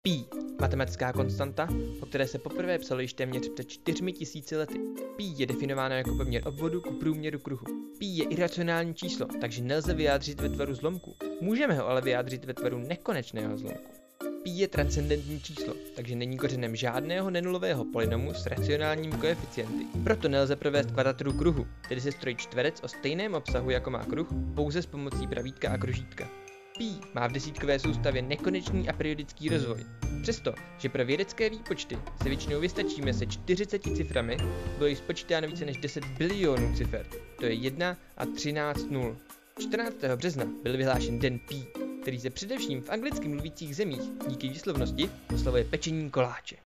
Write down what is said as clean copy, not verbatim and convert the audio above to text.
Pi, matematická konstanta, o které se poprvé psalo již téměř před 4000 lety. Pi je definováno jako poměr obvodu ku průměru kruhu. Pi je iracionální číslo, takže nelze vyjádřit ve tvaru zlomku. Můžeme ho ale vyjádřit ve tvaru nekonečného zlomku. Pi je transcendentní číslo, takže není kořenem žádného nenulového polynomu s racionálními koeficienty. Proto nelze provést kvadraturu kruhu, tedy sestrojit čtverec o stejném obsahu jako má kruh, pouze s pomocí pravítka a kružítka. Pi má v desítkové soustavě nekonečný a periodický rozvoj. Přesto, že pro vědecké výpočty se většinou vystačíme se 40 ciframi, bylo již spočítáno více než 10 bilionů cifer, to je 1 a 13 nul. 14. března byl vyhlášen Den Pi, který se především v anglicky mluvících zemích díky výslovnosti oslavuje pečení koláče.